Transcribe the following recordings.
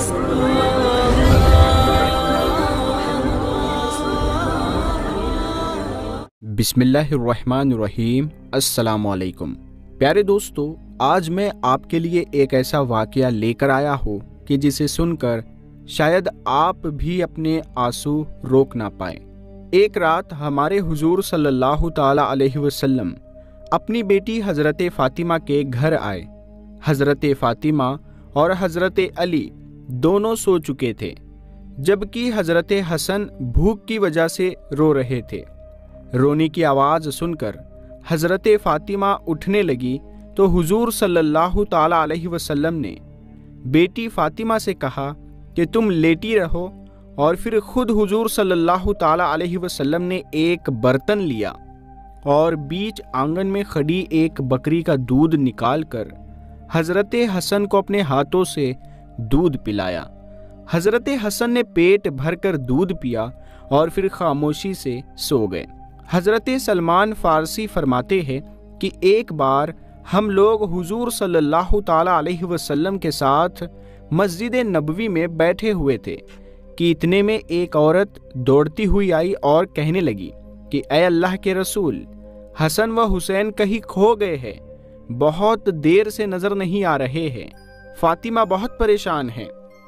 बिस्मिल्लाहिर्रहमानिर्रहीम। अस्सलामु अलैकुम। प्यारे दोस्तों, आज मैं आपके लिए एक ऐसा वाक़या लेकर आया हूँ कि जिसे सुनकर शायद आप भी अपने आंसू रोक ना पाए। एक रात हमारे हुजूर सल्लल्लाहु ताला अलैहि वसल्लम अपनी बेटी हज़रत फ़ातिमा के घर आए। हज़रत फ़ातिमा और हज़रत अली दोनों सो चुके थे, जबकि हज़रत हसन भूख की वजह से रो रहे थे। रोने की आवाज़ सुनकर हज़रत फ़ातिमा उठने लगी तो हुजूर सल्लल्लाहु ताला अलैहि वसल्लम ने बेटी फ़ातिमा से कहा कि तुम लेटी रहो, और फिर खुद हुजूर सल्लल्लाहु ताला अलैहि वसल्लम ने एक बर्तन लिया और बीच आंगन में खड़ी एक बकरी का दूध निकालकर हज़रत हसन को अपने हाथों से दूध पिलाया। हज़रत हसन ने पेट भरकर दूध पिया और फिर खामोशी से सो गए। हज़रत सलमान फ़ारसी फरमाते हैं कि एक बार हम लोग हुजूर सल्लल्लाहु ताला अलैहि वसल्लम के साथ मस्जिद नबवी में बैठे हुए थे कि इतने में एक औरत दौड़ती हुई आई और कहने लगी कि ऐ अल्लाह के रसूल, हसन व हुसैन कहीं खो गए हैं, बहुत देर से नज़र नहीं आ रहे हैं, फ़ातिमा बहुत परेशान है।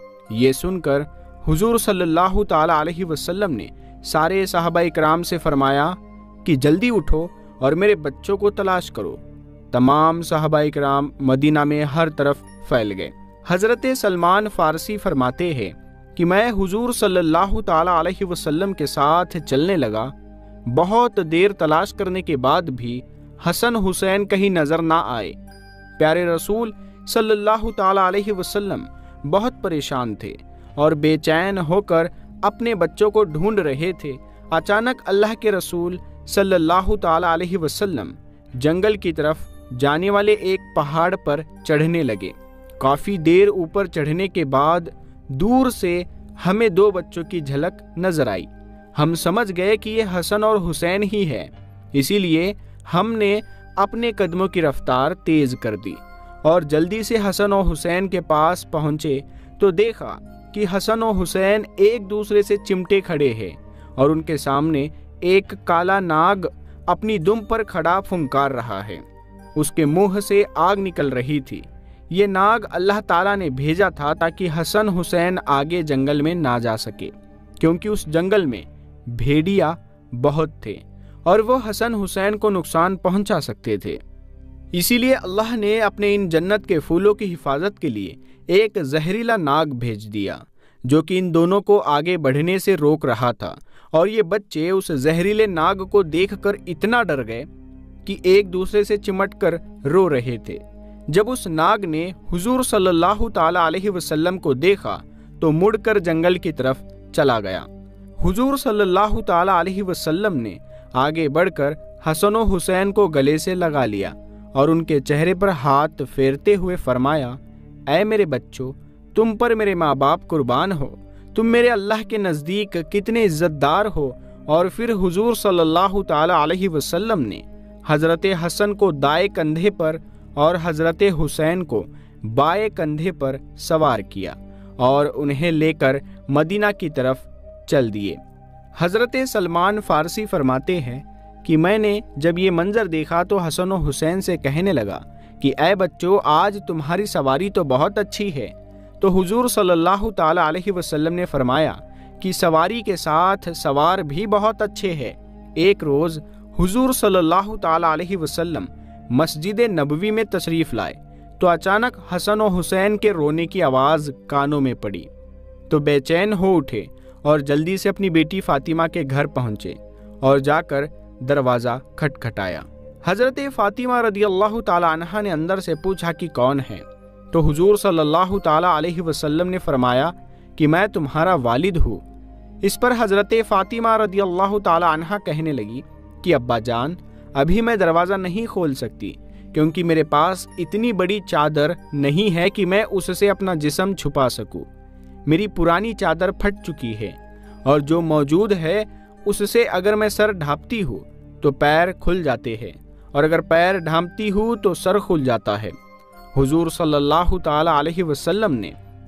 ये सुनकर हुजूर सल्लल्लाहु ताला अलैहि वसल्लम ने सारे सहाबा इकराम से फरमाया कि जल्दी उठो और मेरे बच्चों को तलाश करो। तमाम सहाबा इकराम मदीना में हर तरफ फैल गए। हज़रत सलमान फ़ारसी फरमाते हैं कि मैं हुजूर सल्लल्लाहु ताला अलैहि वसल्लम के साथ चलने लगा। बहुत देर तलाश करने के बाद भी हसन हुसैन कहीं नज़र ना आए। प्यारे रसूल सल्लल्लाहु ताला अलैहि वसल्लम बहुत परेशान थे और बेचैन होकर अपने बच्चों को ढूंढ रहे थे। अचानक अल्लाह के रसूल सल्लल्लाहु ताला अलैहि वसल्लम जंगल की तरफ जाने वाले एक पहाड़ पर चढ़ने लगे। काफ़ी देर ऊपर चढ़ने के बाद दूर से हमें दो बच्चों की झलक नजर आई। हम समझ गए कि ये हसन और हुसैन ही है, इसीलिए हमने अपने कदमों की रफ्तार तेज कर दी और जल्दी से हसन और हुसैन के पास पहुंचे तो देखा कि हसन और हुसैन एक दूसरे से चिमटे खड़े हैं और उनके सामने एक काला नाग अपनी दुम पर खड़ा फुंकार रहा है। उसके मुंह से आग निकल रही थी। ये नाग अल्लाह ताला ने भेजा था ताकि हसन हुसैन आगे जंगल में ना जा सके, क्योंकि उस जंगल में भेड़िया बहुत थे और वो हसन हुसैन को नुकसान पहुंचा सकते थे। इसीलिए अल्लाह ने अपने इन जन्नत के फूलों की हिफाजत के लिए एक जहरीला नाग भेज दिया, जो कि इन दोनों को आगे बढ़ने से रोक रहा था। और ये बच्चे उस जहरीले नाग को देखकर इतना डर गए कि एक दूसरे से चिमट कर रो रहे थे। जब उस नाग ने हुजूर सल्लल्लाहु ताला अलैहि वसल्लम को देखा तो मुड़कर जंगल की तरफ चला गया। हुजूर सल्लल्लाहु ताला अलैहि वसल्लम ने आगे बढ़कर हसन और हुसैन को गले से लगा लिया और उनके चेहरे पर हाथ फेरते हुए फरमाया, ऐ मेरे बच्चों, तुम पर मेरे माँ बाप कुर्बान हो, तुम मेरे अल्लाह के नज़दीक कितने इज्जतदार हो। और फिर हुजूर सल्लल्लाहु ताला अलैहि वसल्लम ने हज़रत हसन को दाएं कंधे पर और हज़रत हुसैन को बाएं कंधे पर सवार किया और उन्हें लेकर मदीना की तरफ चल दिए। हज़रत सलमान फ़ारसी फरमाते हैं कि मैंने जब ये मंजर देखा तो हसन और हुसैन से कहने लगा कि ऐ बच्चों, आज तुम्हारी सवारी तो बहुत अच्छी है। तो हुजूर सल्लल्लाहु ताला अलैहि वसल्लम ने फरमाया कि सवारी के साथ सवार भी बहुत अच्छे हैं। एक रोज़ हुजूर सल्लल्लाहु ताला अलैहि वसल्लम मस्जिद नबवी में तशरीफ़ लाए तो अचानक हसन और हुसैन के रोने की आवाज़ कानों में पड़ी तो बेचैन हो उठे और जल्दी से अपनी बेटी फ़ातिमा के घर पहुँचे और जाकर दरवाज़ा खटखटाया। हज़रत फ़ातिमा रदियल्लाहु ताला अन्हा ने अंदर से पूछा कि कौन है। तो हुजूर सल्लल्लाहु ताला अलैहि वसल्लम ने फरमाया कि मैं तुम्हारा वालिद हूँ। इस पर हज़रत फ़ातिमा रदियल्लाहु ताला अन्हा कहने लगी कि अब्बा जान, अभी मैं दरवाज़ा नहीं खोल सकती, क्योंकि मेरे पास इतनी बड़ी चादर नहीं है कि मैं उससे अपना जिस्म छुपा सकूँ। मेरी पुरानी चादर फट चुकी है और जो मौजूद है उससे अगर मैं सर ढांपती हूँ तो पैर खुल जाते हैं और अगर पैर ढांपती हूँ तो सर खुल जाता है। हुजूर सल्लल्लाहु ताला अलैहि वसल्लम ने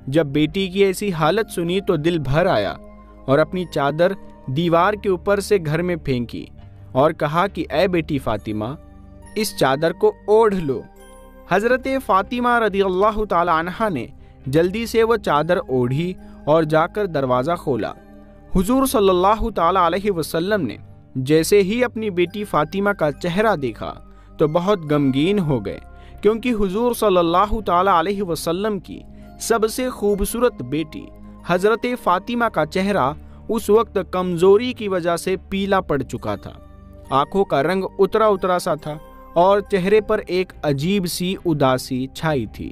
جب بیٹی کی ایسی حالت سنی تو دل بھر آیا اور اپنی چادر دیوار کے اوپر سے گھر میں پھینکی اور کہا کہ اے بیٹی فاطمہ، اس چادر کو اوڑھ لو۔ حضرت فاطمہ رضی اللہ تعالی عنہا نے جلدی سے وہ چادر اوڑھی اور جا کر دروازہ کھولا۔ حضور صلی اللہ تعالی علیہ وسلم نے جیسے ہی اپنی بیٹی فاطمہ کا چہرہ دیکھا تو بہت غمگین ہو گئے، کیونکہ حضور صلی اللہ تعالی علیہ وسلم کی سب سے خوبصورت بیٹی حضرت فاطمہ کا چہرہ اس وقت کمزوری کی وجہ سے پیلا پڑ چکا تھا، آنکھوں کا رنگ اترا اترا سا تھا اور چہرے پر ایک عجیب سی اداسی چھائی تھی۔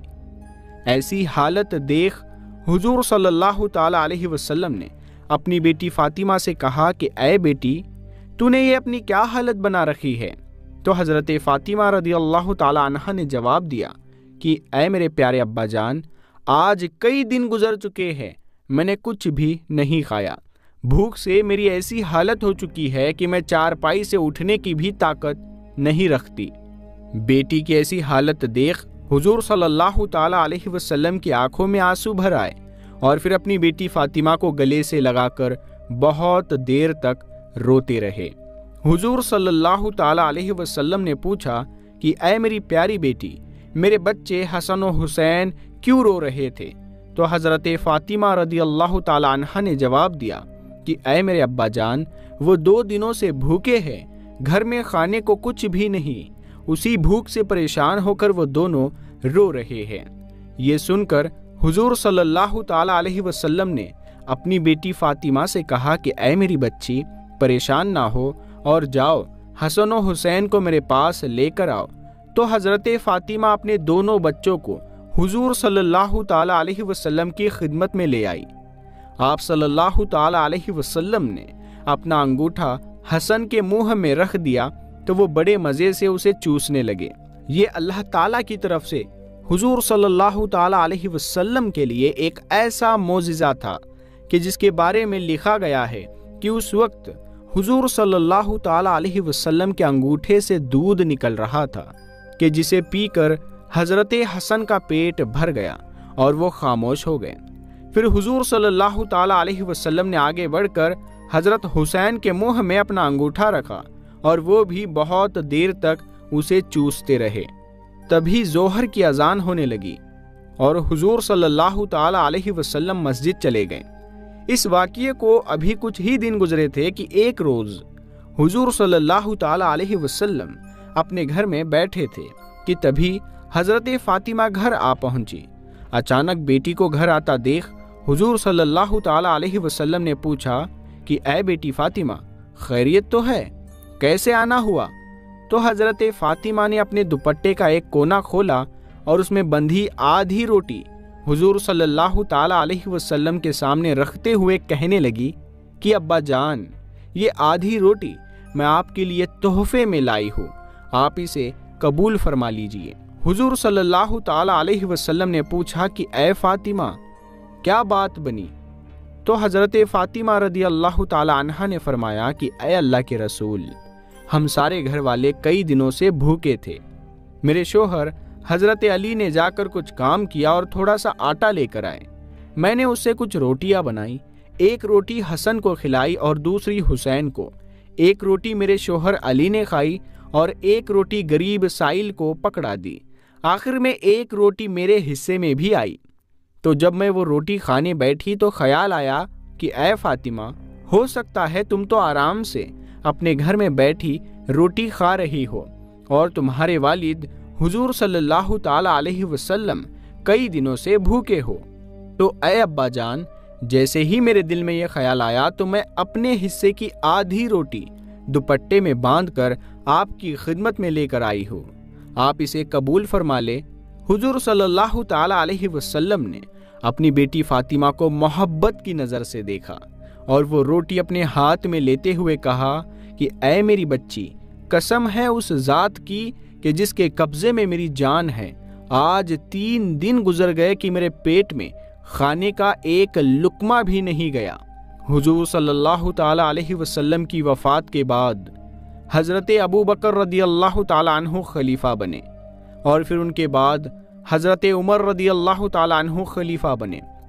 ایسی حالت دیکھ حضور صلی اللہ تعالی علیہ وسلم نے اپنی بیٹی فاطمہ سے کہا کہ اے بیٹی، تو نے یہ اپنی کیا حالت بنا رکھی ہے؟ تو حضرت فاطمہ رضی اللہ تعالی عنہا نے جواب دیا کہ اے میرے پیارے ابا جان، آج کئی دن گزر چکے ہیں، میں نے کچھ بھی نہیں کھایا، بھوک سے میری ایسی حالت ہو چکی ہے کہ میں چارپائی سے اٹھنے کی بھی طاقت نہیں رکھتی۔ بیٹی کی ایسی حالت دیکھ حضور صلی اللہ تعالی علیہ وسلم کی آنکھوں میں آنسو بھر آئے اور پھر اپنی بیٹی فاطمہ کو گلے سے لگا کر بہت دیر تک روتے رہے۔ حضور صلی اللہ تعالی علیہ وسلم نے پوچھا کہ اے میری پیاری بیٹی، میرے بچے حسن و حسین کیوں رو رہے تھے؟ تو حضرت فاطمہ رضی اللہ تعالی عنہا نے جواب دیا کہ اے میرے ابا جان، وہ 2 دنوں سے بھوکے ہیں، گھر میں کھانے کو کچھ بھی نہیں، اسی بھوک سے پریشان ہو کر وہ دونوں رو رہے ہیں۔ یہ سن کر حضور صلی اللہ تعالی علیہ وسلم نے اپنی بیٹی فاطمہ سے کہا کہ اے میری بچی، پریشان نہ ہو اور جاؤ حسن و حسین کو میرے پاس لے کر آؤ۔ تو حضرت فاطمہ اپنے دونوں بچوں کو حضور صلی اللہ تعالی علیہ وسلم کی خدمت میں لے آئی۔ آپ صلی اللہ تعالی علیہ وسلم نے اپنا انگوٹھا حسن کے منہ میں رکھ دیا تو وہ بڑے مزے سے اسے چوسنے لگے۔ یہ اللہ تعالیٰ کی طرف سے حضور صلی اللہ تعالی علیہ وسلم کے لیے ایک ایسا معجزہ تھا کہ جس کے بارے میں لکھا گیا ہے کہ اس وقت حضور صلی اللہ تعالی علیہ وسلم کے انگوٹھے سے دودھ نکل رہا تھا کہ جسے پی کر حضرت حسن کا پیٹ بھر گیا اور وہ خاموش ہو گئے۔ پھر حضور صلی اللہ تعالی علیہ وسلم نے آگے بڑھ کر حضرت حسین کے منہ میں اپنا انگوٹھا رکھا اور وہ بھی بہت دیر تک اسے چوستے رہے۔ تبھی ظہر کی اذان ہونے لگی اور حضور صلی اللہ تعالی علیہ وسلم مسجد چلے گئے۔ اس واقعے کو ابھی کچھ ہی دن گزرے تھے کہ ایک روز حضور صلی اللہ تعالی علیہ وسلم اپنے گھر میں بیٹھے تھے کہ تبھی حضرت فاطمہ گھر آ پہنچی۔ اچانک بیٹی کو گھر آتا دیکھ حضور صلی اللہ تعالی علیہ وسلم نے پوچھا کہ اے بیٹی فاطمہ، خیریت تو ہے؟ کیسے آنا ہوا؟ تو حضرت فاطمہ نے اپنے دوپٹے کا ایک کونا کھولا اور اس میں بندھی آدھی روٹی حضور صلی اللہ تعالی علیہ وسلم کے سامنے رکھتے ہوئے کہنے لگی کہ ابا جان، یہ آدھی روٹی میں آپ کے لیے تحفے میں لائی ہوں، آپ اسے قبول فرما لیجئے۔ حضور صلی اللہ تعالی علیہ وسلم نے پوچھا کہ اے فاطمہ، کیا بات بنی؟ تو حضرت فاطمہ رضی اللہ تعالی عنہا نے فرمایا کہ اے اللہ کے رسول، ہم سارے گھر والے کئی دنوں سے بھوکے تھے، میرے شوہر حضرت علی نے جا کر کچھ کام کیا اور تھوڑا سا آٹا لے کر آئے، میں نے اس سے کچھ روٹیاں بنائی، ایک روٹی حسن کو کھلائی اور دوسری حسین کو، ایک روٹی میرے شوہر علی نے کھائی اور ایک روٹی غریب سائل کو پکڑا دی، آخر میں ایک روٹی میرے حصے میں بھی آئی۔ تو جب میں وہ روٹی کھانے بیٹھی تو خیال آیا کہ اے فاطمہ، ہو سکتا ہے تم تو آرام سے اپنے گھر میں بیٹھی روٹی کھا رہی ہو اور تمہارے والد حضور صلی اللہ تعالی علیہ وسلم کئی دنوں سے بھوکے ہو۔ تو اے ابا جان، جیسے ہی میرے دل میں یہ خیال آیا تو میں اپنے حصے کی آدھی روٹی دوپٹے میں باندھ کر آپ کی خدمت میں لے کر آئی ہوں، آپ اسے قبول فرما لے۔ حضور صلی اللہ تعالی علیہ وسلم نے اپنی بیٹی فاطمہ کو محبت کی نظر سے دیکھا اور وہ روٹی اپنے ہاتھ میں لیتے ہوئے کہا کہ اے میری بچی، قسم ہے اس ذات کی کہ جس کے قبضے میں میری جان ہے، آج 3 دن گزر گئے کہ میرے پیٹ میں کھانے کا ایک لقمہ بھی نہیں گیا۔ حضور صلی اللہ تعالی علیہ وسلم کی وفات کے بعد حضرت ابو بکر رضی اللہ تعالی عنہ خلیفہ بنے اور پھر ان کے بعد حضرت عمر رضی اللہ تعالی عنہ خلیفہ بنے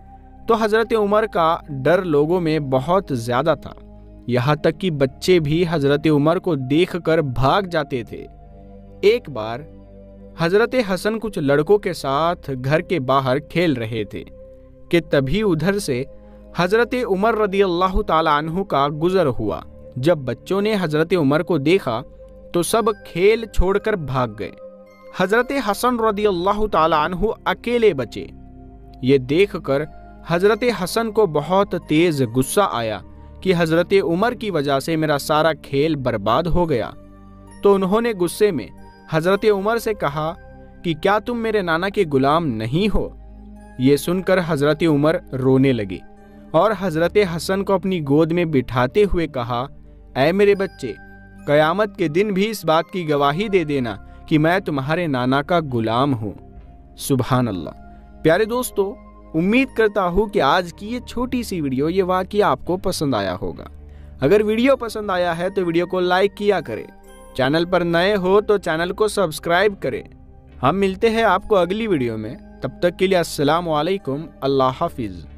تو حضرت عمر کا ڈر لوگوں میں بہت زیادہ تھا، یہاں تک کہ بچے بھی حضرت عمر کو دیکھ کر بھاگ جاتے تھے۔ ایک بار حضرت حسن کچھ لڑکوں کے ساتھ گھر کے باہر کھیل رہے تھے کہ تبھی ادھر سے حضرت عمر رضی اللہ تعالی عنہ کا گزر ہوا۔ جب بچوں نے حضرت عمر کو دیکھا تو سب کھیل چھوڑ کر بھاگ گئے۔ حضرت حسن رضی اللہ تعالی عنہ اکیلے بچے۔ یہ دیکھ کر حضرت حسن کو بہت تیز غصہ آیا کہ حضرت عمر کی وجہ سے میرا سارا کھیل برباد ہو گیا۔ تو انہوں نے غصے میں حضرت عمر سے کہا کہ کیا تم میرے نانا کے غلام نہیں ہو؟ یہ سن کر حضرت عمر رونے لگے اور حضرت حسن کو اپنی گود میں بٹھاتے ہوئے کہا، اے میرے بچے، قیامت کے دن بھی اس بات کی گواہی دے دینا کہ میں تمہارے نانا کا غلام ہوں۔ سبحان اللہ۔ پیارے دوستو، امید کرتا ہوں کہ آج کی یہ چھوٹی سی ویڈیو، یہ واقعہ آپ کو پسند آیا ہوگا۔ اگر ویڈیو پسند آیا ہے تو ویڈیو کو لائک کیا کریں، چینل پر نئے ہو تو چینل کو سبسکرائب کریں۔ ہم ملتے ہیں آپ کو اگلی ویڈیو میں، تب تک کے لیے السلام علیکم، اللہ حافظ۔